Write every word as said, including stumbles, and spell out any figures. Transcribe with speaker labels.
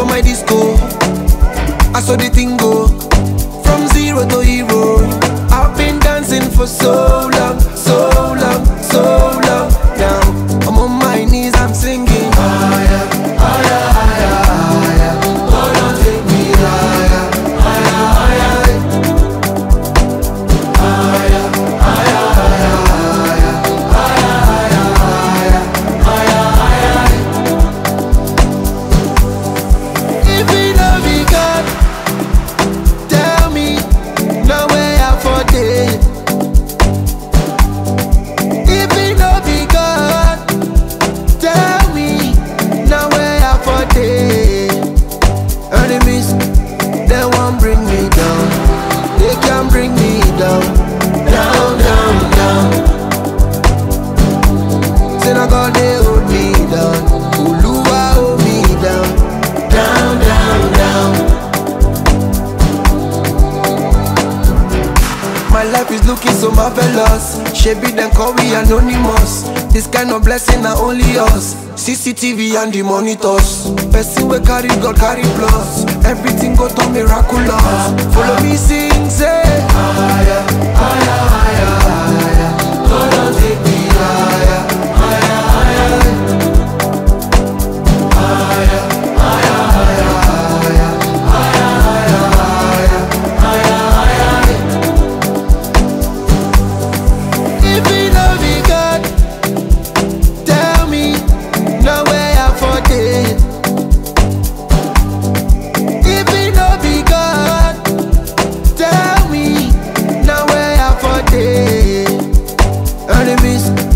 Speaker 1: my disco. I saw the thing go from zero to hero. I've been dancing for so long, so long, so long. Now I'm on my knees, I'm singing higher, higher, higher, higher. Oh, don't take me higher, higher, higher, higher, higher, higher, higher, higher, higher, higher. If we love you, God, tell me now where I for day. If we love you, God, tell me now where I for day. Enemies, they won't bring me down. They can't bring me down, down, down, down. Say now God, they hold me down. Oluwa hold me down, down, down, down. My life is looking so marvelous. Shebi then call we anonymous. This kind of blessing are only us. C C T V and the monitors. Person we carry God carry plus. Everything go to miraculous. Follow me sing say higher, higher, higher, higher. God don't take me higher, higher, higher, higher, higher, higher, higher, higher, higher, higher, higher. If we love you, God, tell me now where I for day. If we love you, God, tell me now where I for day. Enemies,